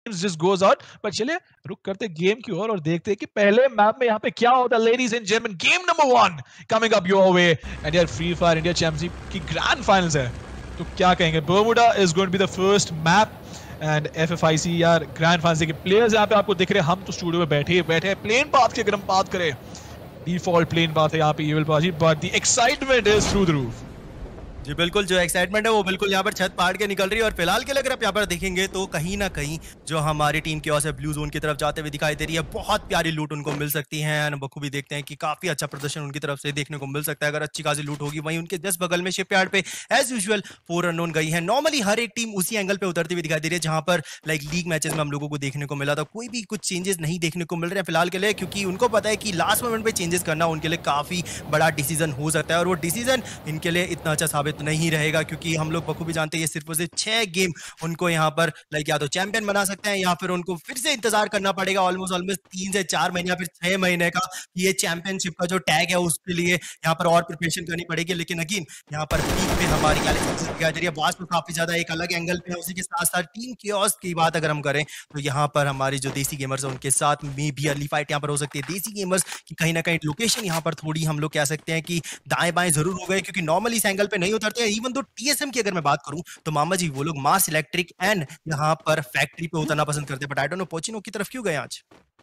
just goes out. But चलिए रुक करते गेम की ओर और देखते हैं कि पहले मैप में यहाँ पे क्या होता है. Ladies and gentlemen, game number 1 coming up your way. And यार Free Fire India Championship की ग्रैंड फाइनल्स है. तो क्या कहेंगे? Bermuda is going to be the first map. And FFIC यार ग्रैंड फाइनल्स के प्लेयर्स यहाँ पे आपको दिख रहे हैं. हम तो स्टूडियो में बैठे हैं प्लेन पाथ की अगर हम बात करें, डिफॉल्ट प्लेन पाथ है यहाँ पे evil Paaji, but the excitement is through the roof. जी बिल्कुल, जो एक्साइटमेंट है वो बिल्कुल यहाँ पर छत फाड़ के निकल रही है. और फिलहाल के लिए अगर आप यहाँ पर देखेंगे तो कहीं ना कहीं जो हमारी टीम की ओर से ब्लू जोन की तरफ जाते हुए दिखाई दे रही है. बहुत प्यारी लूट उनको मिल सकती है. बखूबी देखते हैं कि काफी अच्छा प्रदर्शन उनकी तरफ से देखने को मिल सकता है अगर अच्छी खासी लूट होगी. वहीं उनके जस्ट बगल में शिपयार्ड पे एज यूजुअल 4 अननोन गई है. नॉर्मली हर एक टीम उसी एंगल पे उतरती हुई दिखाई दे रही है जहां पर लाइक लीग मैचेस में हम लोगों को देखने को मिला था. कोई भी कुछ चेंजेस नहीं देखने को मिल रहे हैं फिलहाल के लिए, क्योंकि उनको पता है कि लास्ट मोमेंट पे चेंजेस करना उनके लिए काफी बड़ा डिसीजन हो सकता है. और वो डिसीजन इनके लिए इतना अच्छा साबित नहीं रहेगा, क्योंकि हम लोग बखूबी जानते हैं ये सिर्फ और सिर्फ 6 गेम उनको यहाँ पर लाइक या तो चैंपियन बना सकते हैं या फिर उनको फिर से इंतजार करना पड़ेगा ऑलमोस्ट 3 से 4 महीने या फिर 6 महीने का. ये चैंपियनशिप का जो टैग है उसके लिए यहाँ पर और प्रिपरेशन करनी पड़ेगी. लेकिन अगेन यहाँ पर पीक पे हमारी गैलेक्सी दिखाई दे रही है. वास्ट में काफी ज्यादा एक अलग एंगल पे है. उसी के साथ साथ टीम कियोस्क की बात अगर हम करें तो यहाँ पर हमारी जो देसी गेमर्स है उनके साथ में भी अर्ली फाइट यहाँ पर हो सकती है. देसी गेमर्स की कहीं ना कहीं लोकेशन यहाँ पर थोड़ी हम लोग कह सकते हैं कि दाएं बाएं जरूर हो गए, क्योंकि नॉर्मली इस एंगल पे नहीं उतरते हैं. इवन तो TSM की अगर मैं बात करूं तो मामा जी वो लोग मास इलेक्ट्रिक एंड यहाँ पर फैक्ट्री पे उतरना पसंद करते हैं. But I don't know Pochinok की तरफ क्यों गए आज.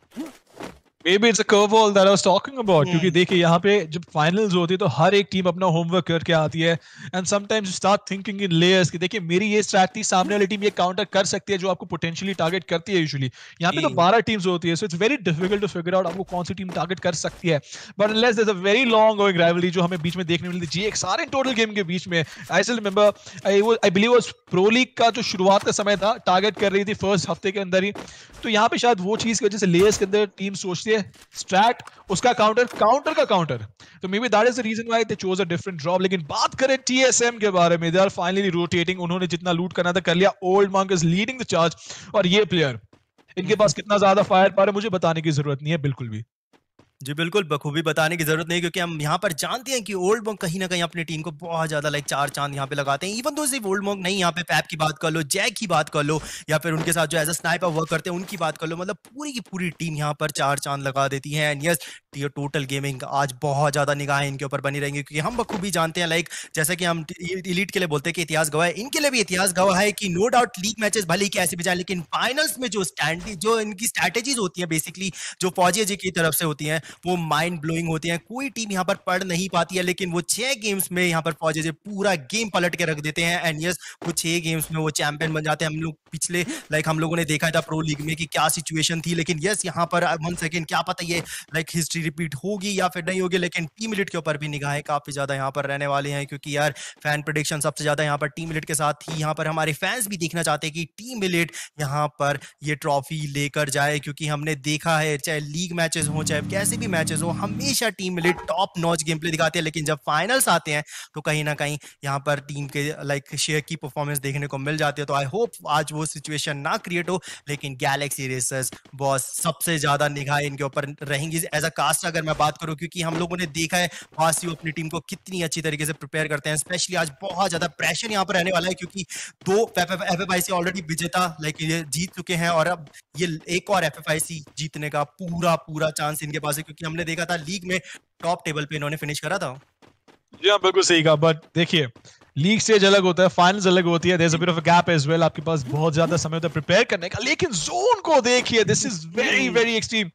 Maybe it's a curveball that I was talking about. क्योंकि देखिए यहाँ पे जब फाइनल्स होती है तो हर एक टीम अपना होमवर्क करके आती है. And sometimes you start thinking in layers कि देखिए मेरी ये स्ट्रैटेजी सामने वाली टीम ये काउंटर कर सकती है जो आपको पोटेंशियली टारगेट करती है. यूजुअली यहाँ पे तो 12 टीम्स होती है, so it's very difficult to figure out आपको कौन सी टीम टारगेट कर सकती है. But unless there is a very long going rivalry जो हमें बीच में देखने मिलती है GX इन टोटल गेम के बीच में. I still remember I believe was pro league का जो शुरुआत का समय था, टारगेट कर रही थी फर्स्ट हफ्ते के अंदर ही. तो यहाँ पे शायद वो चीज की वजह से लेयर्स के अंदर टीम सोचती है स्ट्रैट उसका काउंटर का काउंटर. तो maybe that is the reason why they chose a different drop. लेकिन बात करें TSM के बारे में, दे आर फाइनली रोटेटिंग. उन्होंने जितना लूट करना था कर लिया. Old Monk is leading the charge. और ये प्लेयर इनके पास कितना ज्यादा फायर पावर है मुझे बताने की जरूरत नहीं है बिल्कुल भी. जी बिल्कुल, बखूबी बताने की जरूरत नहीं, क्योंकि हम यहाँ पर जानते हैं कि ओल्ड मॉन्क कहीं ना कहीं अपनी टीम को बहुत ज्यादा लाइक 4 चांद यहाँ पे लगाते हैं. इवन तो सिर्फ ओल्ड मॉन्क नहीं, यहाँ पे पैप की बात कर लो, जैक की बात कर लो, या फिर उनके साथ जो एज अ स्नाइपर वर्क करते हैं उनकी बात कर लो. मतलब पूरी की पूरी टीम यहाँ पर 4 चांद लगा देती है. एंड यस, टोटल गेमिंग आज बहुत ज्यादा निगाहें इनके ऊपर बनी रहेंगी, क्योंकि हम बखूबी जानते हैं लाइक जैसे कि हम इलीट के लिए बोलते हैं कि इतिहास गवाह है, इनके लिए भी इतिहास गवाह है कि नो डाउट लीग मैचेस भले ही कैसे भी जाए, लेकिन फाइनल्स में जो इनकी स्ट्रैटेजीज होती है बेसिकली जो फौजी जी की तरफ से होती हैं वो माइंड ब्लोइंग होती है. कोई टीम यहाँ पर पढ़ नहीं पाती है, लेकिन वो 6 गेम्स में यहाँ पर फौजी जी पूरा गेम पलट के रख देते हैं. एंड यस, वो 6 गेम्स में वो चैंपियन बन जाते हैं. हम लोग पिछले लाइक हम लोगों ने देखा था प्रो लीग में कि क्या सिचुएशन थी. लेकिन यस, यहाँ पर 1 सेकेंड क्या पता ये लाइक हिस्ट्री रिपीट होगी या फिर नहीं होगी, लेकिन टीम एलिट के ऊपर भी निगाहें काफी ज्यादा यहाँ पर रहने वाली हैं, क्योंकि यार फैन प्रेडिक्शन सबसे ज्यादा यहाँ पर टीम एलिट के साथ थी. यहाँ पर हमारे फैंस भी देखना चाहते हैं कि टीम एलिट यहाँ पर ये ट्रॉफी लेकर जाए, क्योंकि हमने देखा है चाहे लीग मैचेस हो चाहे कैसे भी मैचेस हो, हमेशा team Elite top notch gameplay दिखाते हैं. लेकिन जब फाइनल्स आते हैं तो कहीं ना कहीं यहाँ पर टीम के लाइक शेयर की परफॉर्मेंस देखने को मिल जाती है. तो आई होप आज वो सिचुएशन ना क्रिएट हो, लेकिन गैलेक्सी रेसर्स बॉस सबसे ज्यादा निगाह इनके ऊपर रहेंगी एज अ कास्ट अगर मैं बात करूं, क्योंकि हम लोगों ने देखा है वासियो अपनी टीम को कितनी अच्छी तरीके से प्रिपेयर करते हैं. स्पेशली आज बहुत ज्यादा प्रेशर यहाँ पर रहने वाला है, क्योंकि 2 FFIC ऑलरेडी विजेता लाइक ये जीत चुके हैं और अब ये एक और FFIC जीतने का पूरा चांस इनके पास है, क्योंकि हमने देखा था लीग में टॉप टेबल पे इन्होंने फिनिश करा था. जी हाँ, बिल्कुल सही कहा. बट देखिए लीग स्टेज अलग होता है, फाइनल्स अलग होती है. There is a bit of a gap as well. आपके पास बहुत ज्यादा समय होता है प्रिपेयर करने का. लेकिन जोन को देखिए, दिस इज वेरी एक्सट्रीम.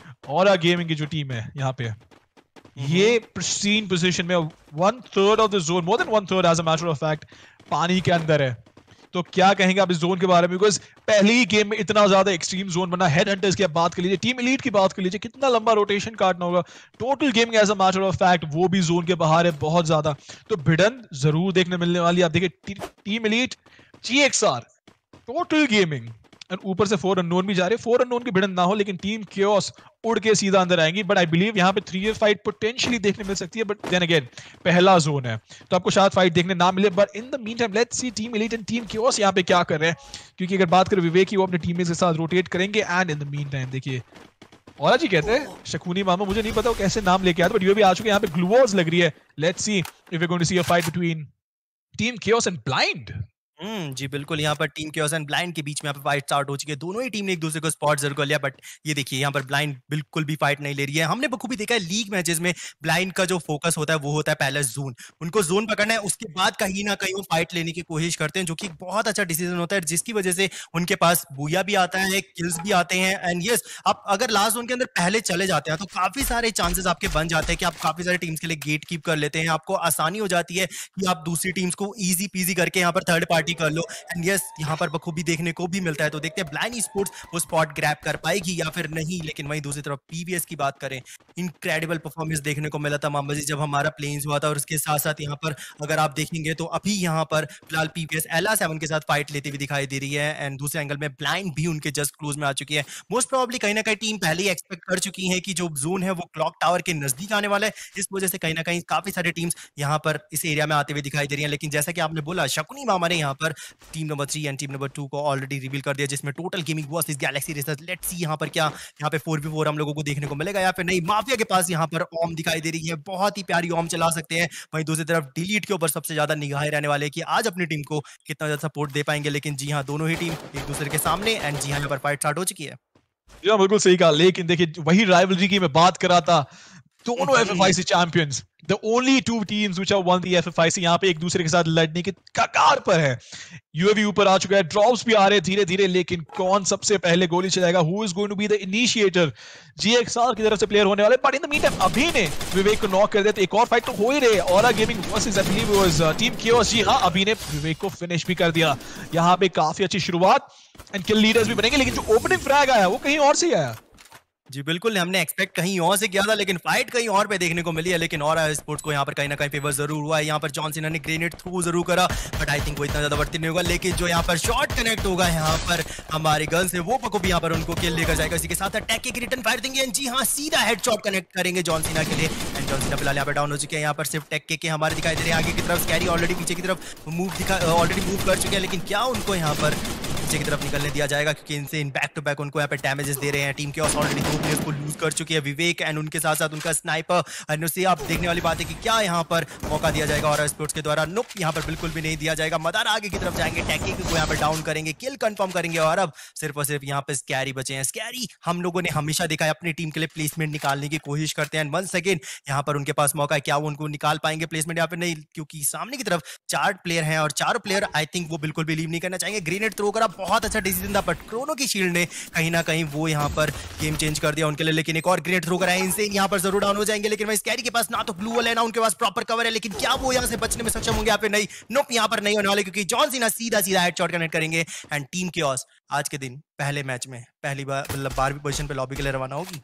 और गेमिंग की जो टीम है यहाँ पे ये प्रीस्टीन पोजीशन में 1/3 of the zone, more than 1/3 as a matter of fact पानी के अंदर है. तो क्या कहेंगे आप इस जोन के बारे में? बिकॉज पहली ही गेम में इतना ज्यादा एक्सट्रीम जोन बना. हेड हंटर्स की आप बात कर लीजिए, टीम एलीट की बात कर लीजिए, कितना लंबा रोटेशन काटना होगा. Total Gaming as a matter of fact वो भी जोन के बाहर है बहुत ज्यादा. तो भिड़न जरूर देखने मिलने वाली. आप देखिए team Elite GXR Total Gaming और ऊपर से 4 अननोन भी जा रहे हैं. 4 अननोन की भिड़न ना हो, लेकिन टीम कियोस उड़ के सीधा अंदर आएंगी. बट आई बिलीव यहाँ पे 3 फाइट पोटेंशियली देखने मिल सकती है. बट देन अगेन पहला जोन है तो आपको शायद फाइट देखने ना मिले. But in the mean time let's see team Elite and team Chaos यहाँ पे क्या कर रहे हैं, क्योंकि अगर बात करें विवेक की वो अपने टीममेट्स के साथ रोटेट करेंगे. And in the mean time देखिए औरा जी कहते हैं शकुनी मामा, मुझे नहीं पता वो कैसे नाम लेके आते, बट ये भी आ चुके हैं. यहाँ पे ग्लूवर्स लग रही है. Let's see if we are going to see a fight between team Chaos and Blind. जी बिल्कुल, यहाँ पर टीम केओस एंड ब्लाइंड के बीच में यहाँ पे फाइट स्टार्ट हो चुकी है। दोनों ही टीम ने एक-दूसरे को स्पॉट ज़रूर कर लिया, बट ये देखिए यहाँ पर ब्लाइंड बिल्कुल भी फाइट नहीं ले रही है। हमने बखूबी देखा है लीग मैचेस में ब्लाइंड का जो फोकस होता है वो होता है पहले ज़ोन। उनको ज़ोन पकड़ना है, उसके बाद कहीं न कहीं वो फाइट लेने की कोशिश करते हैं, जो कि एक बहुत अच्छा डिसीजन होता है, जिसकी वजह से उनके पास बूया भी आता है, किल्स भी आते हैं एंड येस, आप अगर लास्ट ज़ोन के अंदर पहले चले जाते हैं, तो काफ़ी सारे चांसेस आपके बन जाते हैं कि आप काफ़ी सारी टीम्स के लिए गेट कीप कर लेते हैं। आपको आसानी हो जाती है कि आप दूसरी टीम्स को ईज़ी पीज़ी करके यहाँ पर थर्ड पार्टी कर लो। एंड यस, यहाँ पर बखूबी देखने को भी मिलता है। तो देखते हैं ब्लाइंड स्पोर्ट्स वो स्पॉट ग्रैब कर पाएगी या फिर नहीं। लेकिन वहीं दूसरी तरफ पीवीएस की बात करें, इनक्रेडिबल परफॉर्मेंस देखने को मिला था मामा जी जब हमारा प्लेन्स हुआ था, और उसके साथ साथ यहाँ पर अगर आप देखेंगे तो अभी यहाँ पर फिलहाल पीवीएस LR7 के साथ फाइट लेती हुई दिखाई दे रही है एंड दूसरे एंगल में ब्लाइंड भी उनके जस्ट क्लोज में आ चुकी है। मोस्ट प्रोबेबली कहीं ना कहीं टीम पहले ही एक्सपेक्ट कर चुकी है कि जो जोन है वो क्लॉक टावर के नजदीक आने वाला है, इस वजह से कहीं ना कहीं काफी सारे टीम्स यहाँ पर इस एरिया में आते हुए दिखाई दे रही है। लेकिन जैसा कि आपने बोला, शकुनी मामा ने यहाँ पर team number 3 and team number 2 को ऑलरेडी रिवील कर दिया, जिसमें Total Gaming versus Galaxy Racers. Let's see यहाँ पर क्या यहाँ पे 4v4 हम लोगों को देखने को मिलेगा या फिर नहीं। माफिया के पास यहाँ पर ओम दिखाई दे रही है, बहुत ही प्यारी ओम चला सकते हैं। वहीं दूसरी तरफ डिलीट के ऊपर सबसे ज्यादा निगाहें रहने वाले हैं कि आज अपनी टीम को कितना ज्यादा सपोर्ट दे पाएंगे। लेकिन जी हाँ, दोनों ही टीम एक दूसरे के सामने एंड जी हाँ, यहाँ पर फाइट स्टार्ट हो चुकी है। जी बिल्कुल सही कहा। लेकिन देखिए वही राइवलरी की मैं बात कर रहा था, दोनों FFIC champions, the only two teams which have won the FFIC, यहाँ पे एक दूसरे के साथ लड़ने के कगार पर है। यूएवी ऊपर आ चुका है, ड्रॉप्स भी आ रहे हैं धीरे धीरे, लेकिन कौन सबसे पहले गोली चलाएगा? Who is going to be the initiator? GXR की तरफ से प्लेयर होने वाले, बट इन द मीनटाइम अभी ने विवेक को नॉक कर दिया, तो एक और फाइट तो हो ही रही है। Aura gaming versus I believe was team chaos. जी हाँ, अभी ने विवेक को फिनिश भी कर दिया। यहाँ पे काफी अच्छी शुरुआत एंड किल लीडर्स भी बनेंगे, लेकिन जो ओपनिंग फ्रैग आया वो कहीं और से ही आया। जी बिल्कुल, हमने एक्सपेक्ट कहीं और से किया था, लेकिन फाइट कहीं और पे देखने को मिली है। लेकिन और स्पोर्ट्स को यहाँ पर कहीं ना कहीं फेवर जरूर हुआ है। यहाँ पर जॉन सीना ने ग्रेनेड थ्रू जरूर करा, बट आई थिंक वो इतना ज्यादा बढ़ती नहीं होगा। लेकिन जो यहाँ पर शॉट कनेक्ट होगा यहाँ पर हमारी गन से, वो पको भी यहाँ पर उनको किल लेकर जाएगा। इसी के साथ टैके की रिटर्न फायर देंगे, जी हाँ, सीधा हेडशॉट कनेक्ट करेंगे जॉन सीना के लिए। एंड जॉन सीना फिलहाल यहाँ पर डाउन हो चुके हैं। यहाँ पर सिर्फ टैके के हमारे दिखाई दे रहे हैं आगे की तरफ। स्कैरी ऑलरेडी पीछे की तरफ ऑलरेडी मूव कर चुके हैं, लेकिन क्या उनको यहाँ पर पीछे की तरफ निकलने दिया जाएगा? क्योंकि इनसे इन बैक टू बैक उनको यहाँ पे डैमेजेस दे रहे हैं। टीम केओस ऑलरेडी 2 प्लेयर्स को लूज कर चुकी है, विवेक एंड उनके साथ साथ उनका स्नाइपर। एंड उससे आप देखने वाली बात है कि क्या यहाँ पर मौका दिया जाएगा और स्पोर्ट्स के द्वारा? नुप, यहाँ पर बिल्कुल भी नहीं दिया जाएगा। मदार आगे की तरफ जाएंगे, टैकी को यहाँ पर डाउन करेंगे, किल कंफर्म करेंगे, और अब सिर्फ और सिर्फ यहाँ पे स्कैरी बचे हैं। स्कैरी हम लोगों ने हमेशा देखा है अपनी टीम के लिए प्लेसमेंट निकालने की कोशिश करते हैं। वंस अगेन यहाँ पर उनके पास मौका है, क्या वो उनको निकाल पाएंगे प्लेसमेंट? यहाँ पे नहीं, क्योंकि सामने की तरफ 4 प्लेयर हैं और 4 प्लेयर आई थिंक वो बिल्कुल भी लीव नहीं करना चाहेंगे। ग्रेनेड थ्रो करा, बहुत अच्छा डिसीजन था, बट क्रोनो की शील्ड ने कहीं ना कहीं वो यहाँ पर गेम चेंज कर दिया उनके लिए। लेकिन एक और ग्रेनेड थ्रो करा है, इनसे यहाँ पर जरूर डाउन हो जाएंगे। लेकिन वही स्कैरी के पास ना तो ब्लू वॉल है ना उनके पास प्रॉपर कवर है, लेकिन क्या वो यहाँ से बचने में सक्षम होंगे? यहाँ पे नहीं, नोप, यहाँ पर नहीं होने वाले, क्योंकि जॉन सीना सीधा सीधा हेडशॉट कनेक्ट करेंगे। एंड टीम केओस आज के दिन पहले मैच में पहली बार मतलब 12वीं पोजीशन पे लॉबी के लिए रवाना होगी।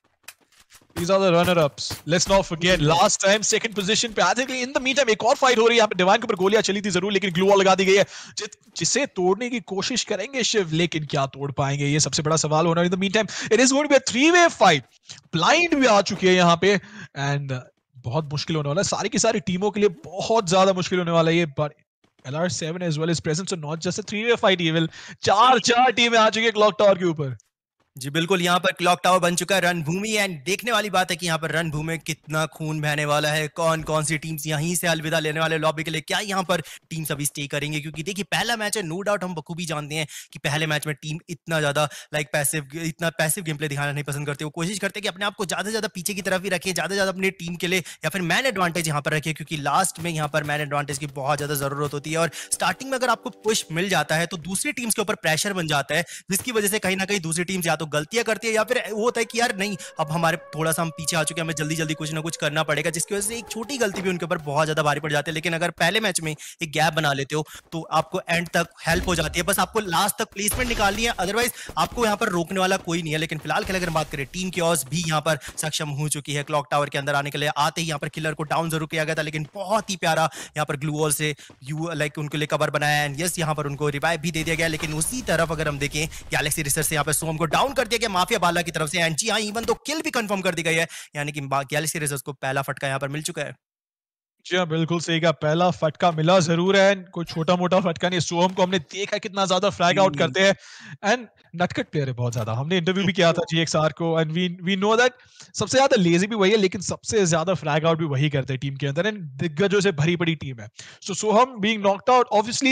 These are the runner-ups. Let's not forget last time second position पे आते थे। In the meantime एक और फाइट हो रही है यहाँ पे। डिवाइन के ऊपर गोलियां चली थी जरूर, लेकिन ग्लू वॉल लगा दी गई है, जिसे तोड़ने की कोशिश करेंगे शिव, लेकिन क्या तोड़ पाएंगे? ये सबसे बड़ा सवाल होना है। In the meantime it is going to be a 3-way fight. Blind भी आ चुकी है यहाँ पे एंड बहुत मुश्किल होने वाला है। सारी की सारी टीमों के लिए बहुत ज्यादा मुश्किल होने वाला है ये। But LR7 as well is present, so not just a 3-way fight even. चार टीमें आ चुकी है क्लॉक टावर के ऊपर। जी बिल्कुल, यहाँ पर क्लॉक टावर बन चुका है रणभूमि। एंड देखने वाली बात है कि यहाँ पर रणभूमि में कितना खून बहने वाला है। कौन कौन सी टीम्स यहीं से अलविदा लेने वाले लॉबी के लिए? क्या यहाँ पर टीम्स अभी स्टे करेंगे? क्योंकि देखिए पहला मैच है, नो डाउट हम बखूबी जानते हैं कि पहले मैच में टीम इतना ज्यादा इतना पैसिव गेम प्ले दिखाना नहीं पसंद करते। वो कोशिश करते हैं कि अपने आप को ज्यादा से ज्यादा पीछे की तरफ ही रखें, ज्यादा से ज्यादा अपनी टीम के लिए या फिर मैन एडवांटेज यहाँ पर रखें, क्योंकि लास्ट में यहाँ पर मैन एडवांटेज की बहुत ज्यादा जरूरत होती है। और स्टार्टिंग में अगर आपको पुश मिल जाता है तो दूसरी टीम्स के ऊपर प्रेशर बन जाता है, जिसकी वजह से कहीं ना कहीं दूसरी टीम्स या तो गलतियां करती है या फिर वो होता है कि यार नहीं, अब हमारे थोड़ा सा हम पीछे आ चुके हैं, हमें जल्दी जल्दी कुछ ना कुछ करना पड़ेगा, जिसकी वजह से एक छोटी गलती भी उनके ऊपर बहुत ज्यादा भारी पड़ जाती है। लेकिन अगर पहले मैच में एक गैप बना लेते हो तो आपको एंड तक हेल्प हो जाती है। बस आपको लास्ट तक प्लेसमेंट निकालनी है, अदरवाइज आपको यहाँ पर रोकने वाला कोई नहीं है। लेकिन फिलहाल के लिए अगर बात करें, टीम केओस भी यहाँ पर सक्षम हो चुकी है क्लॉक टावर के अंदर आने के लिए। आते ही यहाँ पर किलर को डाउन जरूर किया गया था, लेकिन बहुत ही प्यारा यहाँ पर ग्लू वॉल से उनके लिए कवर बनाया एंड यस, यहाँ पर उनको रिवाइव भी दे दिया गया। लेकिन उसी तरफ अगर हम देखें, गैलेक्सी रिसर्च से यहाँ पर सोम को डाउन कर दिया गया माफिया बाला की तरफ से। एंड जी हाँ, इवन तो किल भी कंफर्म कर दी गई है, यानी कि गैलेक्सी रेसर्स को पहला फटका यहाँ पर मिल चुका है। जी हाँ, बिल्कुल सही कहा। पहला फटका मिला जरूर है, कोई छोटा मोटा फटका नहीं। सोहम को हमने देखा कितना ज्यादा फ्लैग आउट करते हैं एंड नटखट प्लेयर है बहुत ज्यादा। हमने इंटरव्यू भी किया था GXR को एंड वी नो दैट सबसे ज्यादा लेजी भी वही है, लेकिन सबसे ज्यादा फ्लैग आउट भी वही करते हैं टीम के अंदर एंड दिग्गजों से भरी पड़ी टीम है। So Soham being knocked out, obviously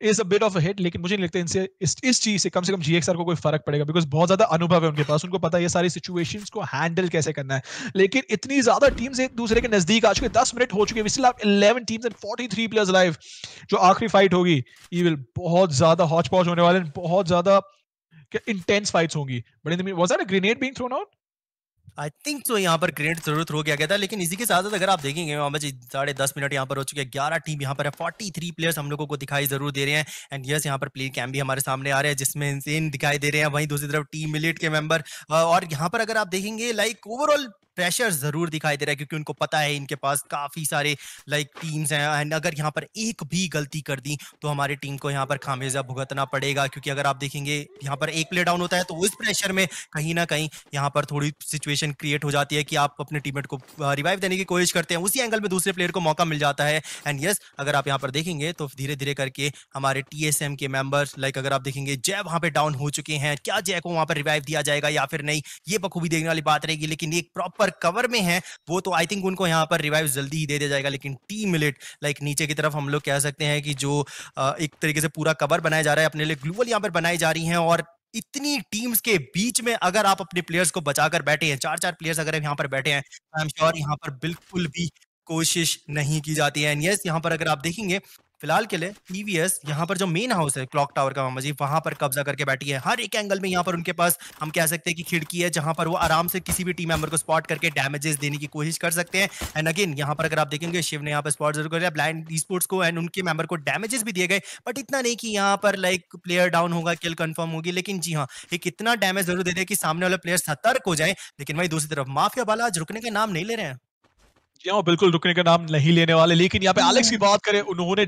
is a bit of a hit, लेकिन मुझे नहीं लगता इनसे इस चीज से कम GXR को कोई फर्क पड़ेगा, बिकॉज बहुत ज्यादा अनुभव है उनके पास, उनको पता है ये सारी सिचुएशंस को हैंडल कैसे करना है। लेकिन इतनी ज्यादा टीम्स एक दूसरे के नजदीक आ चुके, 10 मिनट हो चुके, we still have 11 teams and 43 players live. जो आखिरी फाइट होगी ये विल बहुत ज्यादा हॉच पॉच होने वाले, बहुत ज्यादा इंटेंस फाइट्स होंगी। But in the was that a grenade being thrown out? I think तो यहाँ पर ग्रेनेड जरूर थ्रो किया गया था, लेकिन इसी के साथ साथ अगर आप देखेंगे मोहम्मद जी 10:30 यहाँ पर हो चुके हैं, 11 टीम यहाँ पर है, 43 प्लेयर्स हम लोगों को दिखाई जरूर दे रहे हैं। एंड यस यहाँ पर प्लेयर कैम भी हमारे सामने आ रहे हैं जिसमें इनसेन दिखाई दे रहे हैं, वहीं दूसरी तरफ टीम मिलिट के मेंबर। और यहाँ पर अगर आप देखेंगे लाइक ओवरऑल प्रेशर जरूर दिखाई दे रहा है, क्योंकि उनको पता है इनके पास काफी सारे लाइक टीम्स हैं, एंड अगर यहाँ पर एक भी गलती कर दी तो हमारी टीम को यहाँ पर खामियाजा भुगतना पड़ेगा। क्योंकि अगर आप देखेंगे यहाँ पर एक प्ले डाउन होता है तो उस प्रेशर में कहीं ना कहीं यहाँ पर थोड़ी सिचुएशन क्रिएट हो जाती है कि आप अपने टीममेट को रिवाइव देने की कोशिश करते हैं, उसी एंगल में दूसरे प्लेयर को मौका मिल जाता है। एंड यस अगर आप यहाँ पर देखेंगे तो धीरे धीरे करके हमारे TSM के मेंबर्स लाइक अगर आप देखेंगे जय वहां पे डाउन हो चुके हैं, क्या जय को वहां पर रिवाइव दिया जाएगा या फिर नहीं, ये बखूबी देखने वाली बात रहेगी। लेकिन एक प्रॉपर कवर में है वो तो आई थिंक उनको यहाँ पर रिवाइव जल्दी ही दे दिया जाएगा। लेकिन टीम मिलिट लाइक नीचे की तरफ हम लोग कह सकते हैं कि जो एक तरीके से पूरा कवर बनाया जा रहा है, अपने लिए ग्लूवल यहाँ पर बनाई जा रही हैं, और इतनी टीम्स के बीच में अगर आप अपने प्लेयर्स को बचाकर बैठे हैं, 4-4 प्लेयर्स अगर यहाँ पर बैठे हैं, आई एम श्योर यहाँ पर बिल्कुल भी कोशिश नहीं की जाती है। एंड यस यहाँ पर अगर आप देखेंगे फिलहाल के लिए टीवीएस यहाँ पर जो मेन हाउस है क्लॉक टावर का मामा जी, वहां पर कब्जा करके बैठी है। हर एक एंगल में यहाँ पर उनके पास हम कह सकते हैं कि खिड़की है जहां पर वो आराम से किसी भी टीम मेंबर को स्पॉट करके डैमेजेस देने की कोशिश कर सकते हैं। एंड अगेन यहाँ पर अगर आप देखेंगे शिव ने यहाँ पर स्पॉट जरूर कर लिया ब्लाइंड स्पोर्ट्स को, एंड उनके मेंबर को डैमेजेस भी दिए गए, बट इतना नहीं कि यहाँ पर लाइक प्लेयर डाउन होगा, किल कंफर्म होगी। लेकिन जी हाँ, एक इतना डैमेज जरूर दे दिया कि सामने वाले प्लेयर सतर्क हो जाए। लेकिन वही दूसरी तरफ माफिया बाला आज रुकने का नाम नहीं ले रहे हैं। वो बिल्कुल रुकने का नाम नहीं लेने वाले। लेकिन यहाँ पे एलेक्स की बात करें, उन्होंने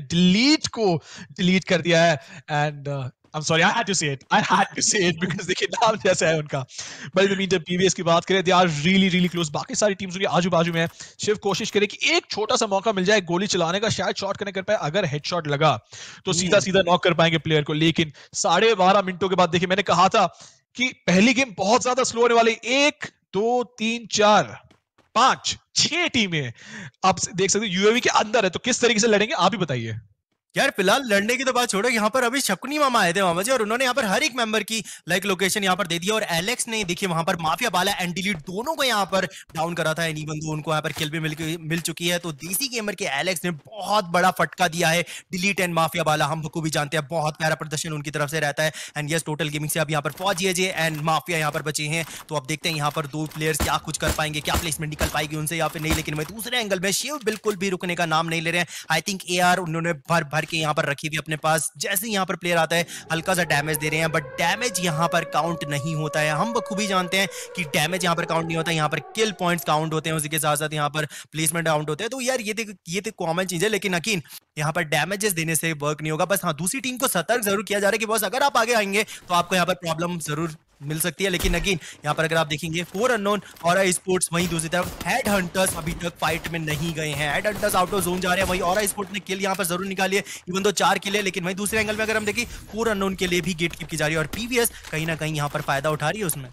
डिलीट कर दिया है। And I'm sorry, I had to say it because देखिए नाम जैसा है उनका। But in the meantime, PVS की बात करें, they are really close। बाकी सारी टीम्स उनके आजू बाजू में है। शिव कोशिश करे कि एक छोटा सा मौका मिल जाए गोली चलाने का, शायद शॉट करने कर पाए। अगर हेडशॉट लगा तो सीधा नॉक कर पाएंगे प्लेयर को। लेकिन 12.5 मिनटों के बाद देखिए, मैंने कहा था कि पहली गेम बहुत ज्यादा स्लो होने वाली। 1 2 3 4 5 6 टीमें आप देख सकते हो यूएवी के अंदर है, तो किस तरीके से लड़ेंगे आप ही बताइए। यार फिलहाल लड़ने की तो बात छोड़ो, यहाँ पर अभी शकुनी मामा आए थे मामा जी, और उन्होंने यहाँ पर हर एक मेंबर की लाइक लोकेशन यहाँ पर दे दिया। और एलेक्स ने देखिए वहां पर माफिया बाला एंड डिलीट दोनों को यहाँ पर डाउन करा था। इवन दो उनको यहाँ पर किल भी मिल चुकी है। तो देसी गेमर के एलेक्स ने बहुत बड़ा फटका दिया है डिलीट एंड माफिया बाला। हम भी जानते हैं बहुत प्यारा प्रदर्शन उनकी तरफ से रहता है। एंड यस टोटल गेमिंग से अब यहाँ पर फौजी अजय एंड माफिया यहाँ पर बचे हैं। तो अब देखते हैं यहाँ पर दो प्लेयर्स क्या कुछ कर पाएंगे, क्या प्लेसमेंट निकल पाएगी उनसे या फिर नहीं। लेकिन मैं दूसरे एंगल में शिव बिल्कुल भी रुकने का नाम नहीं ले रहे हैं। आई थिंक AR उन्होंने भर के यहाँ पर रखी हुई अपने पास। जैसे यहाँ पर प्लेयर आता है हल्का सा डैमेज दे रहे हैं, बट डैमेज यहाँ पर काउंट नहीं होता है। हम बखूबी जानते हैं कि डैमेज यहाँ पर काउंट नहीं होता, यहाँ पर किल पॉइंट्स काउंट होते हैं, उसी के साथ साथ यहाँ पर प्लेसमेंट काउंट होते हैं। तो यार ये तो कॉमन चीज है। लेकिन यकीन यहाँ पर डैमेजेस देने से वर्क नहीं होगा। बस हाँ, दूसरी टीम को सतर्क जरूर किया जा रहा है कि बस अगर आप आगे आएंगे तो आपको यहाँ पर प्रॉब्लम जरूर मिल सकती है। लेकिन अगेन यहाँ पर अगर आप देखेंगे 4 अननोन और स्पोर्ट्स, वहीं दूसरी तरफ हेड हंटर्स अभी तक फाइट में नहीं गए हैं। Head hunters out of zone जा रहे हैं। वहीं और स्पोर्ट्स ने किल यहाँ पर जरूर निकाली है, इवन दो 4 किल है। लेकिन वहीं दूसरे एंगल में अगर हम देखें 4 अननोन के लिए भी गेट कीप की जा रही है, और पीवीएस कहीं ना कहीं यहाँ पर फायदा उठा रही है उसमें।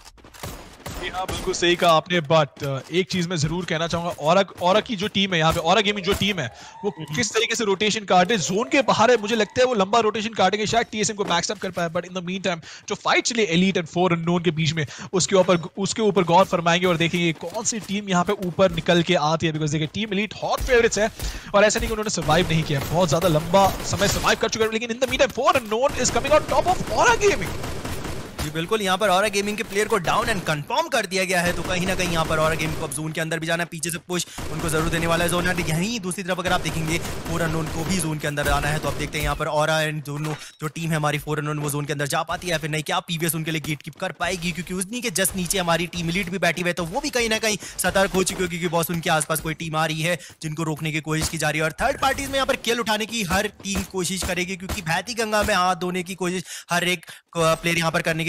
हाँ बिल्कुल सही कहा आपने। बट एक चीज मैं जरूर कहना चाहूंगा, औरा की जो टीम है यहाँ पे, औरा गेमिंग जो टीम है वो किस तरीके से रोटेशन काटे, जोन के बाहर है, मुझे लगता है वो लंबा रोटेशन काटेंगे, शायद TSM को मैक्स अप कर पाए। But in the mean time जो फाइट चली एलीट एंड 4 अननोन के बीच में, उसके ऊपर गौर फरमाएंगे और देखेंगे कौन सी टीम यहाँ पे ऊपर निकल के आती है। बिकॉज देखिए टीम एलीट हॉट फेवरेट्स है, और ऐसा नहीं कि उन्होंने सर्वाइव नहीं किया, बहुत ज्यादा लंबा समय सर्वाइव कर चुके हैं। लेकिन in the mean time 4 unknown is coming out top of aura gaming. जी बिल्कुल, यहाँ पर ऑरा गेमिंग के प्लेयर को डाउन एंड कंफर्म कर दिया गया है। तो कहीं ना कहीं यहाँ पर ऑरा गेमिंग को अब जोन के अंदर भी जाना है, पीछे से पुश उनको जरूर देने वाला है जोन। यहीं दूसरी तरफ अगर आप देखेंगे 4 अननोन को भी जोन के अंदर आना है। तो अब देखते हैं यहाँ पर ऑरा एंड दोनों जो टीम है हमारी 4 अननोन वो जोन के अंदर जा पाती है फिर नहीं, क्या पीवीएस उनके लिए गेट कीप कर पाएगी, क्योंकि उन्हीं के जस्ट नीचे हमारी टीम लीड भी बैठी हुई है। तो वो भी कहीं ना कहीं सतर्क हो चुकी है, क्योंकि बॉस उनके आसपास कोई टीम आ रही है जिनको रोकने की कोशिश की जा रही है। और थर्ड पार्टीज में यहाँ पर किल उठाने की हर टीम कोशिश करेगी, क्योंकि बहती गंगा में हाथ धोने की कोशिश हर एक प्लेयर यहाँ पर करने की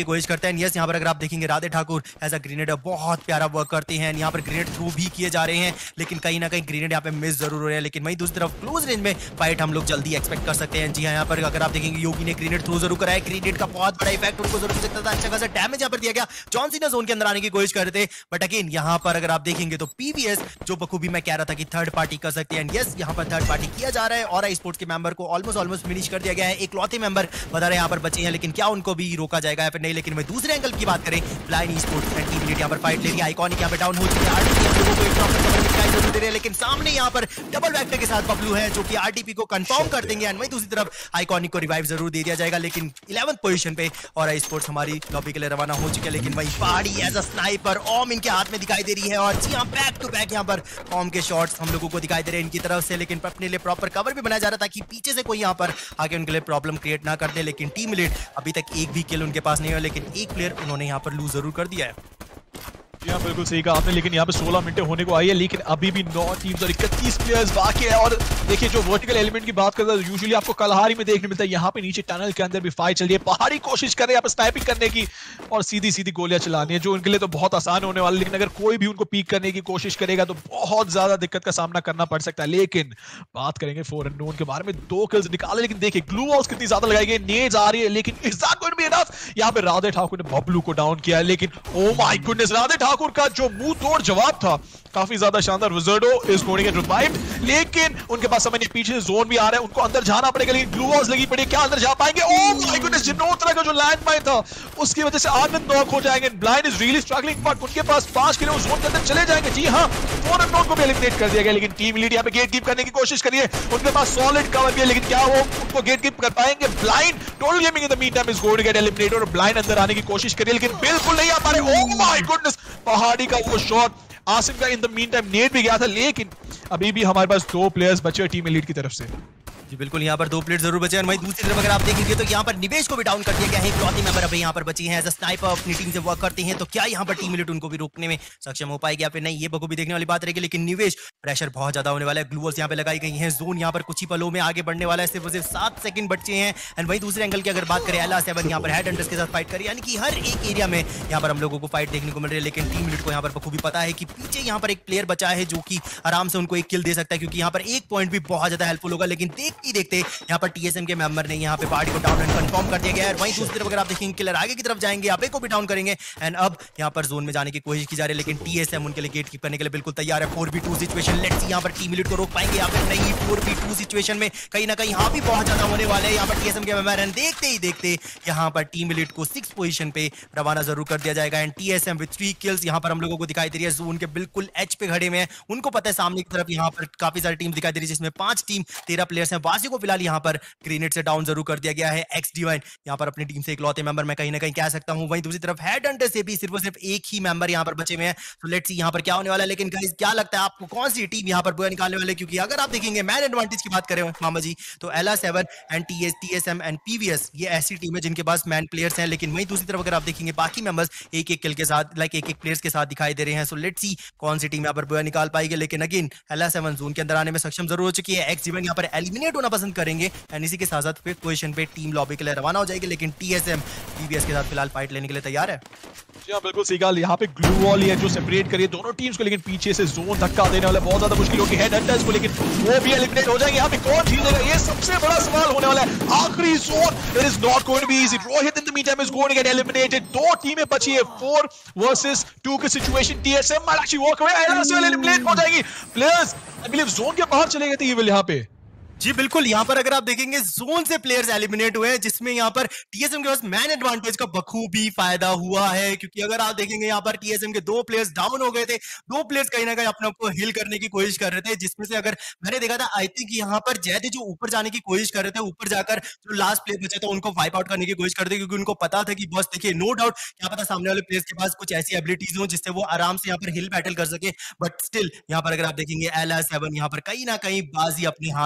की कोशिश करते हैं। यस, यहाँ पर अगर आप देखेंगे Radhe Thakur as a grenader बहुत प्यारा वर्क करते हैं, यहाँ पर ग्रेनेड थ्रू भी किए जा रहे हैं, लेकिन कहीं ना कहीं ग्रेनेड यहाँ पे मिस जरूर हो रहे हैं। लेकिन वहीं दूसरी तरफ क्लोज रेंज में फाइट हम लोग जल्दी एक्सपेक्ट कर सकते हैं। जी हाँ, यहाँ पर अगर आप देखेंगे योगी ने ग्रेनेड थ्रू जरूर कराया, ग्रेनेड का बहुत बड़ा इफेक्ट उनको जरूर मिल सकता था, अच्छा खासा डैमेज यहाँ पर दिया गया। जॉन सीना जोन के अंदर आने की कोशिश कर रहे थे, बट अगेन यहाँ पर अगर आप देखेंगे तो पीवीएस जो बखूबी मैं कह रहा था कि थर्ड पार्टी कर सकते हैं, यस यहाँ पर थर्ड पार्टी किया जा रहा है और स्पोर्ट्स के मेंबर को ऑलमोस्ट फिनिश कर दिया गया है। एक लौते मेंबर बता रहे यहाँ पर बचे हैं, लेकिन क्या उनको भी रोका जाएगा या फिर नहीं। लेकिन मैं दूसरे एंगल की बात करें, blind sports and team unit यहाँ पर फाइट ले रही है, आइकॉनिक यहाँ पे डाउन हो चुकी है, आरटीपी हम लोगों को एक प्रॉपर कवर दिखाई जरूर दे रहे हैं, लेकिन सामने यहाँ पर डबल वेक्टर के साथ बबलू है जो कि आरटीपी को कंफर्म कर देंगे। एंड वहीं दूसरी तरफ आइकॉनिक को रिवाइव जरूर दे दिया जाएगा, लेकिन 11th पोजीशन पे और स्पोर्ट्स हमारी लॉबी के लिए रवाना हो चुके हैं। लेकिन वही पहाड़ी एज अ स्नाइपर ओम इनके हाथ में दिखाई दे रही है और जी हाँ, बैक टू बैक यहाँ पर ओम के शॉट्स हम लोगों को दिखाई दे रहे हैं इनकी तरफ से, लेकिन अपने लिए प्रॉपर कवर भी बनाया जा रहा था कि पीछे से कोई यहाँ पर आगे उनके लिए प्रॉब्लम क्रिएट ना कर दे। लेकिन टीम लीड अभी तक एक भी किल उनके पास नहीं है, लेकिन एक प्लेयर उन्होंने यहाँ पर लूज जरूर कर दिया है। जी हाँ, बिल्कुल सही कहा आपने। लेकिन यहाँ पे 16 मिनटें होने को आई है, लेकिन अभी भी 9 टीम्स और 31 प्लेयर्स बाकी है। और देखिए, जो वर्टिकल एलिमेंट की बात करता है यूजुअली आपको कलहारी में देखने मिलता है, यहाँ पे नीचे टनल के अंदर भी फाइट चल रही है। पहाड़ी कोशिश कर रहे हैं यहाँ पे स्नाइपिंग करने की और सीधी सीधी गोलियां चलानी है, जो उनके लिए तो बहुत आसान होने वाला है। लेकिन अगर कोई भी उनको पीक करने की कोशिश करेगा तो बहुत ज्यादा दिक्कत का सामना करना पड़ सकता है। लेकिन बात करेंगे फोर अननोन के बारे में, 2 किल्स निकाले, लेकिन देखिए ग्लू वॉल्स कितनी ज्यादा लगाई गई, नेड्स आ रही है, लेकिन is that going to be enough? यहाँ पे राधे ठाकुर ने बबलू को डाउन किया है, लेकिन oh my goodness, Radhe Thakur का जो तोड़ जवाब था काफी ज्यादा शानदार। Wizardo is going to get revived, लेकिन उनके पास समय नहीं, पीछे से जोन भी आ रहा है, उनको अंदर जाना पड़ेगा, लेकिन ग्लू वॉल्स लगी पड़ी, क्या अंदर जा पाएंगे? ओह माय गुडनेस, जिनोत्रा का जो लैंड माइन था उसकी वजह से आनंद नॉक हो जाएंगे। Blind is really struggling, but उनके पास 5 किलो जोन के अंदर चले जाएंगे। जी हां, फोर अननोन को भी एलिमिनेट कर दिया गया, लेकिन टीम लीड यहां पे गेट कीप करने की कोशिश करिए, उनके पास सॉलिड कवर भी है, लेकिन क्या वो उनको गेट कीप कर पाएंगे? Blind total gaming in the mean time is going to get eliminated और ब्लाइंड अंदर आने की कोशिश करिए, लेकिन बिल्कुल नहीं आ पा रहे। ओह माय गुडनेस, पहाड़ी का वो शॉट, आसिफ का इन द मीन टाइम नेट भी गया था, लेकिन अभी भी हमारे पास 2 प्लेयर्स बचे टीम एलीट की तरफ से। जी बिल्कुल, यहाँ पर 2 प्लेयर जरूर बचे हैं। वहीं दूसरी तरफ अगर आप देखेंगे तो यहाँ पर निवेश को भी डाउन कर दिया गया है, इकलौते मेंबर अभी यहाँ पर बची हैं एज अ स्नाइपर अपनी टीम से वर्क करते हैं, तो क्या यहाँ पर टीम एलीट उनको भी रोकने में सक्षम हो पाएगी या फिर नहीं, ये बखूबी देखने वाली बात रहेगी। लेकिन निवेश प्रेशर बहुत ज्यादा होने वाला है, ग्लूवल्स यहाँ पे लगाई गई हैं, जोन यहाँ पर कुछ ही पलों में आगे बढ़ने वाला है, सिर्फ 7 सेकंड बचे हैं। एंड वहीं दूसरे एंगल की अगर बात करें, LR7 यहाँ पर हेड हंटर्स के साथ फाइट करी, यानी कि हर एक एरिया में यहाँ पर हम लोगों को फाइट देखने को मिल रही है। लेकिन टीम एलीट को यहाँ पर बखूबी पता है कि पीछे यहाँ पर एक प्लेयर बचा है जो कि आराम से उनको एक किल दे सकता है, क्योंकि यहाँ पर एक पॉइंट भी बहुत ज्यादा हेल्पफुल होगा। लेकिन देखते ही देखते यहाँ पर टीएसएम के मेंबर ने यहाँ पे पार्टी को डाउन एंड कंफर्म कर दिया गया है। वहीं दूसरी तरफ अगर आप देखेंगे, किलर आगे की तरफ जाएंगे, अबे को भी डाउन करेंगे एंड अब यहाँ पर जोन में जाने की कोशिश की जा रही है, लेकिन टीएसएम उनके लिए गेट कीप करने के लिए बिल्कुल तैयार है। 4v2 सिचुएशन, लेट्स सी यहाँ पर टीम एलीट को रोक पाएंगे या फिर नहीं। 4v2 सिचुएशन में कहीं ना कहीं यहाँ भी बहुत ज्यादा होने वाले हैं यहाँ पर टीएसएम के मेंबर, एंड देखते ही देखते यहाँ पर टीम एलीट को 6 पोजीशन पे रवाना जरूर कर दिया जाएगा। एंड टीएसएम विद 3 किल्स यहाँ पर हम लोगों को दिखाई दे रही है, जोन के बिल्कुल एच पे खड़े में है, उनको पता है सामने की तरफ यहाँ पर काफी सारी टीम दिखाई दे रही है, जिसमें 5 टीम 13 प्लेयर्स हैं। वासी को फिलहाल यहाँ पर ग्रेनेड से डाउन जरूर कर दिया गया है। एक्स डिवाइन यहाँ पर अपनी टीम से इकलौते मेंबर मैं कहीं ना कहीं कह सकता हूं। वहीं दूसरी तरफ हेड हंटर से भी सिर्फ और सिर्फ एक ही मेंबर यहाँ पर बचे हुए हैं, तो लेट्स सी यहाँ पर क्या होने वाला है। लेकिन गाइस, क्या लगता है आपको कौन सी टीम यहाँ पर बुआ निकालने वाले? क्योंकि अगर आप देखेंगे मैन एडवांटेज की बात करें मामा जी, तो LR7 and TSM and PVS ये ऐसी टीम है जिनके पास मैन प्लेयर्स हैं। लेकिन वहीं दूसरी तरफ अगर आप देखेंगे, बाकी मेंबर्स एक एक किल के साथ, लाइक एक एक प्लेयर्स के साथ दिखाई दे रहे हैं। सो लेट्स सी कौन सी टीम यहाँ पर बुआ निकाल पाएगी। लेकिन अगेन LR7 जोन के अंदर आने में सक्षम जरूर हो चुकी है, एक्स डिवाइन यहाँ पर एलिमिनेट होना पसंद करेंगे एंड इसी के साथ साथ फिफ्थ पोजीशन पे टीम लॉबी के लिए रवाना हो जाएगी। लेकिन TSM PVS के साथ फिलहाल फाइट लेने के लिए तैयार है। जी हाँ, बिल्कुल सही कहा। यहाँ पे ग्लू वॉल है जो सेपरेट करिए दोनों टीम्स को, लेकिन पीछे से जोन धक्का देने वाला बहुत ज्यादा मुश्किल होगी हेड हंटर्स को, लेकिन वो भी एलिमिनेट हो जाएंगे। यहाँ पे कौन जीतेगा, ये सबसे बड़ा सवाल होने वाला है। आखिरी zone, it is not going to be easy. Rohit in the meantime is going to get eliminated. 2 टीमें बची है, 4 वर्सेस 2 की situation. TSM might actually walk away, LR7 eliminate हो जाएगी। प्लेयर्स आई बिलीव जोन के बाहर चले गए थे इविल यहाँ पे। जी बिल्कुल, यहाँ पर अगर आप देखेंगे जोन से प्लेयर्स एलिमिनेट हुए हैं, जिसमें यहाँ पर टीएसएम के पास मैन एडवांटेज का बखूबी फायदा हुआ है, क्योंकि अगर आप देखेंगे यहाँ पर टीएसएम के 2 प्लेयर्स डाउन हो गए थे, 2 प्लेयर्स कहीं ना कहीं अपने आप को हिल करने की कोशिश कर रहे थे, जिसमें से अगर मैंने देखा था आई थिंक यहाँ पर जैद जो ऊपर जाने की कोशिश कर रहे थे, ऊपर जाकर जो लास्ट प्लेयर बचे थे उनको वाइप आउट करने की कोशिश करते, क्योंकि उनको पता था कि बस देखिए नो डाउट क्या पता सामने वाले प्लेयर्स के पास कुछ ऐसी एबिलिटीज हो जिससे वो आराम से यहाँ पर हिल बैटल कर सके। बट स्टिल यहाँ पर अगर आप देखेंगे LR7 यहाँ पर कहीं ना कहीं बाजी अपने हाथ से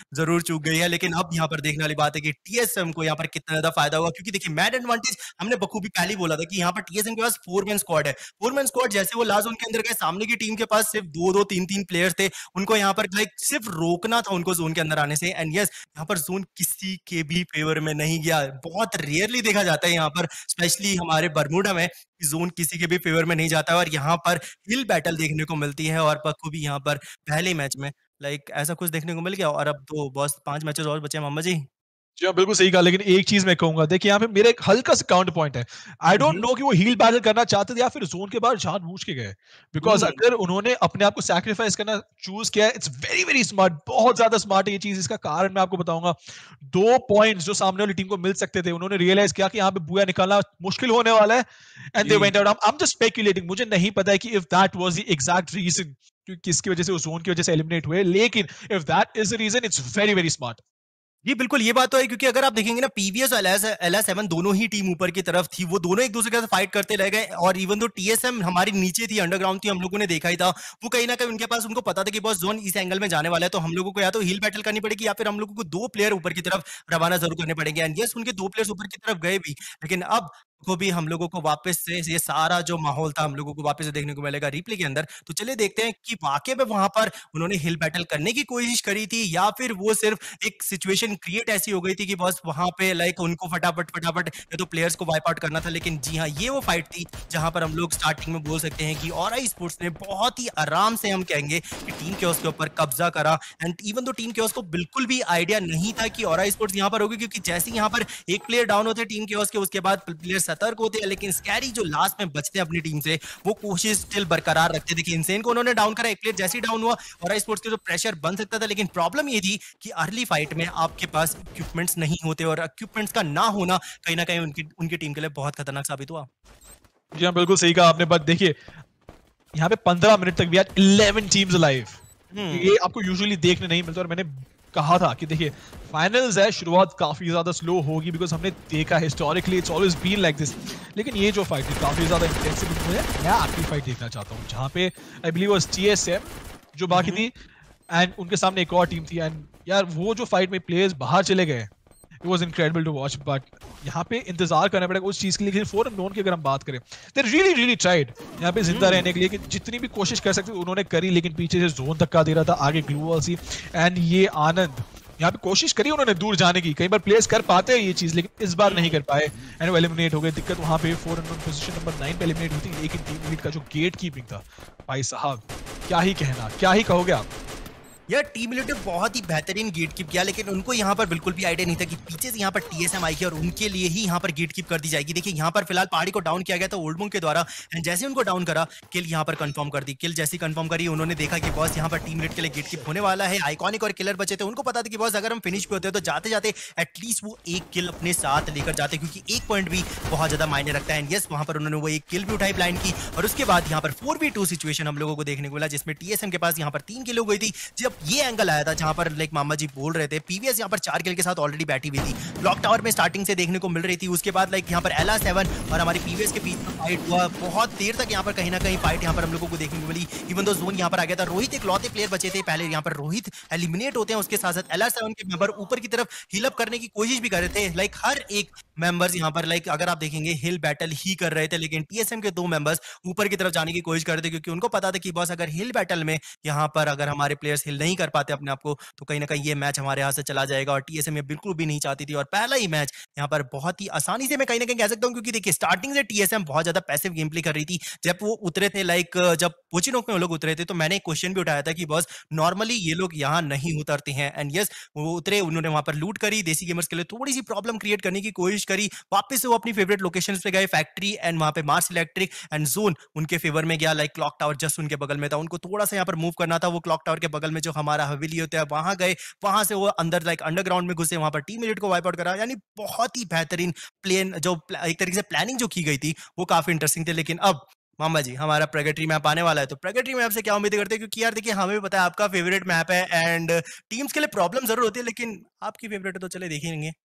जरूर चूक गई है, लेकिन अब यहाँ पर देखने वाली बात है कि टीएसएम को यहाँ पर कितना ज्यादा फायदा होगा, क्योंकि देखिए मैड एडवांटेज हमने बखूबी पहले ही बोला था कि यहाँ पर टीएसएम के पास 4 मैन स्क्वाड है। 4 मैन स्क्वाड जैसे वो लास्ट जोन के अंदर गए, सामने की टीम के पास सिर्फ 2-2 3-3 प्लेयर्स थे, उनको यहाँ पर लाइक सिर्फ रोकना था उनको जोन के अंदर आने से। एंड यस, यहाँ पर जोन किसी के भी फेवर में नहीं गया। बहुत रेयरली देखा जाता है यहाँ पर, स्पेशली हमारे बरमूडा में, जोन किसी के भी फेवर में नहीं जाता, और यहाँ पर हिल बैटल देखने को मिलती है। और बखूबी यहाँ पर पहले मैच में लाइक ऐसा कुछ देखने को मिल गया, और अब तो बस 5 मैचेस और बचे हैं मोहम्मद जी। जी हाँ, बिल्कुल सही कहा, लेकिन एक चीज मैं कहूंगा, देखिए यहाँ पे मेरा एक हल्का सा काउंटर पॉइंट है। आई डोंट नो कि वो हील बैटल करना चाहते थे या फिर जोन के बाहर जानबूझ के गए। Because hmm. अगर उन्होंने अपने आप को सैक्रिफाइस करना चूज किया है, इट्स वेरी वेरी स्मार्ट, बहुत ज्यादा स्मार्ट है ये चीज। इसका कारण मैं आपको बताऊंगा। 2 पॉइंट्स जो सामने वाली टीम को मिल सकते थे, उन्होंने रियलाइज किया कि यहाँ पे बुया निकालना मुश्किल होने वाला है, एंड दे जी। Went out. I am just speculating, मुझे नहीं पता है कि if that was the exact reason कि किसकी वजह से उस जोन की वजह से एलिमिनेट हुए, लेकिन if that is the reason, it's very very smart. जी, बिल्कुल, ये बात तो है, क्योंकि अगर आप देखेंगे ना, पीवीएस और LS7 दोनों ही टीम ऊपर की तरफ थी, वो दोनों एक-दूसरे के साथ फाइट करते रह गए, और इवन दो टीएसएम हमारी नीचे थी, अंडरग्राउंड थी, हम लोगों ने देखा ही था, वो कहीं न कहीं उनके पास, उनको पता था कि बॉस ज़ोन इस एंगल में जाने वाला है, तो हम लोगों को या तो हील बैटल करनी पड़ेगी, या फिर हम लोगों को 2 प्लेयर ऊपर की तरफ रवाना ज़रूर करने पड़ेंगे। एंड येस, उनके 2 प्लेयर्स ऊपर की तरफ गए भी, लेकिन अब को भी हम लोगों को वापस से ये सारा जो माहौल था, हम लोगों को वापस से देखने को मिलेगा रिप्ले के अंदर। तो चलिए देखते हैं कि वाक़ई में वहाँ पर उन्होंने हिल बैटल करने की कोशिश करी थी, या फिर वो सिर्फ एक सिचुएशन क्रिएट ऐसी हो गई थी कि बस वहाँ पे लाइक उनको फटाफट या तो प्लेयर्स को वाइप आउट करना था। लेकिन जी हाँ, ये वो फाइट थी जहाँ पर हम लोग स्टार्टिंग में बोल सकते हैं कि ऑरा स्पोर्ट्स ने बहुत ही आराम से, हम कहेंगे कि टीम क्योस के ऊपर कब्जा करा। And even though team chaos को बिल्कुल भी आइडिया नहीं था कि ऑरा स्पोर्ट्स यहाँ पर होगी, क्योंकि जैसे यहाँ पर एक प्लेयर डाउन होते हैं टीम क्योस के, उसके बाद प्लेयर सतर्क होते हैं, लेकिन स्कैरी जो लास्ट में बचते हैं अपनी टीम से, वो कोशिश स्टिल बरकरार रखते थे कि इनसेन को उन्होंने डाउन करा, एक प्लेयर जैसे ही डाउन हुआ और स्पोर्ट्स के जो प्रेशर बन सकता था। लेकिन प्रॉब्लम ये थी कि अर्ली फाइट में आपके पास इक्विपमेंट्स नहीं होते, और इक्विपमेंट्स का ना होना कहीं ना कहीं उनकी उनकी टीम के लिए बहुत खतरनाक साबित हुआ। जी हाँ, बिल्कुल सही कहा आपने। बट देखिए यहाँ पे 15 मिनट तक भी आज 11 टीम्स अलाइव, ये आपको यूजुअली देखने नहीं मिलता। और मैंने कहा था कि देखिए फाइनल्स है, शुरुआत काफी ज्यादा स्लो होगी, बिकॉज हमने देखा historically it's always been like this. लेकिन ये जो फाइट थी काफी ज्यादा इंटेंसिव है। मैं आपकी फाइट देखना चाहता हूँ जहाँ पे आई बिलीव वाज टीएसएम जो बाकी थी, एंड उनके सामने एक और टीम थी। एंड यार वो जो फाइट में प्लेयर्स बाहर चले गए, it was incredible to watch. But यहाँ पे इंतजार करना पड़ेगा उस चीज के लिए। फॉर नोन की अगर हम बात करें, दे रियली रियली ट्राइड यहाँ पे जिंदा रहने के लिए, कि जितनी भी कोशिश कर सकते उन्होंने करी, लेकिन पीछे से जोन धक्का दे रहा था, आगे ग्लू वॉल सी। एंड ये आनंद यहाँ पे कोशिश करी उन्होंने दूर जाने की, कई बार प्लेयर्स कर पाते हैं ये चीज, लेकिन इस बार नहीं कर पाए, एंड वो एलिमिनेट हो गए। दिक्कत वहां पे 4 पोजीशन नंबर 9 पे एलिमिनेट होती, लेकिन टीम लीड का जो गेट कीपिंग था, भाई साहब क्या ही कहना, क्या ही कहोगे आप। यार टीम लीडर ने बहुत ही बेहतरीन गेट कीप किया, लेकिन उनको यहाँ पर बिल्कुल भी आइडिया नहीं था कि पीछे से यहाँ पर टीएसएम आएगी और उनके लिए ही यहाँ पर गेट कीप कर दी जाएगी। देखिए यहाँ पर फिलहाल पहाड़ी को डाउन किया गया था ओल्ड मंक के द्वारा, एंड जैसे उनको डाउन करा, किल यहाँ पर कंफर्म कर दी। किल जैसी कंफर्म करी, उन्होंने देखा कि बॉस यहाँ पर टीम लीड के लिए गेट कीप होने वाला है। आइकॉनिक और किलर बचे थे, उनको पता था कि बॉस अगर हम फिनिश पे होते हैं तो जाते जाते एटलीस्ट वो एक किल अपने साथ लेकर जाते, क्योंकि एक पॉइंट भी बहुत ज्यादा मायने रखता है। एंड यस, वहां पर उन्होंने वो एक किल भी उठाई ब्लाइंड की, और उसके बाद यहाँ पर 4v2 सिचुएशन हम लोगों को देखने को मिला, जिसमें टीएसएम के पास यहाँ पर 3 किल हो गई थी। जब ये एंगल आया था जहां पर लाइक मामा जी बोल रहे थे, पीवीएस यहाँ पर 4 किल के साथ ऑलरेडी बैठी हुई थी, क्लॉक टावर में स्टार्टिंग से देखने को मिल रही थी। उसके बाद लाइक यहाँ पर LR7 और हमारी पीवीएस के बीच में फाइट हुआ, बहुत देर तक यहाँ पर कहीं ना कहीं फाइट यहाँ पर हम लोगों को देखने को मिली। इवन दो जोन यहाँ पर आ गया था, रोहित एक लौते प्लेयर बचे थे पहले, यहाँ पर रोहित एलिमिनेट होते हैं, उसके साथ साथ LR7 के मेंबर ऊपर की तरफ हिल अप करने की कोशिश भी कर रहे थे। लाइक हर एक मेंबर्स यहाँ पर लाइक अगर आप देखेंगे हिल बैटल ही कर रहे थे, लेकिन टीएसएम के 2 मेंबर्स ऊपर की तरफ जाने की कोशिश कर रहे थे, क्योंकि उनको पता था कि बस अगर हिल बैटल में यहाँ पर अगर हमारे प्लेयर्स हिल नहीं कर पाते अपने आप को, तो कहीं ना कहीं ये मैच हमारे हाथ से चला जाएगा। और टीएसएम ये बिल्कुल भी नहीं चाहती थी, और पहला ही मैच यहाँ पर बहुत ही आसानी से मैं कहीं ना कहीं कह सकता हूँ, क्योंकि देखिए स्टार्टिंग से टीएसएम बहुत ज्यादा पैसिव गेम प्ले कर रही थी। जब वो उतरे थे लाइक जब पोचिनोक में वो लोग उतरे थे, तो मैंने एक क्वेश्चन भी उठाया था कि बस नॉर्मली ये लोग यहाँ नहीं उतरते हैं। एंड यस, वो उतरे, उन्होंने वहां पर लूट करी, देसी गेमर्स के लिए थोड़ी सी प्रॉब्लम क्रिएट करने की कोशिश करी, वापस से वो अपनी फेवरेट लोकेशंस पे गए, फैक्ट्री एंड वहां पे मार्स इलेक्ट्रिक एंड जोन उनके फेवर में गया। लाइक क्लॉक टावर जस्ट उनके बगल में था, उनको थोड़ा सा यहाँ पर मूव करना था, वो क्लॉक टावर के बगल में जो हमारा हवेली होता है वहां गए, वहां से वो अंदर लाइक अंडरग्राउंड में घुसे, वहां पर टीम एलिट को वाइप आउट करा। यानी बहुत ही बेहतरीन प्लेन जो एक तरीके से प्लानिंग जो की गई थी वो काफी इंटरेस्टिंग थी। लेकिन अब मामा जी हमारा प्रगति मैप आने वाला है, तो प्रगति मैप से क्या उम्मीद करते हैं, क्योंकि यार देखिए हमें भी पता है आपका फेवरेट मैप है, एंड टीम्स के लिए प्रॉब्लम जरूर होती है, लेकिन आपकी फेवरेट है तो चले देखेंगे।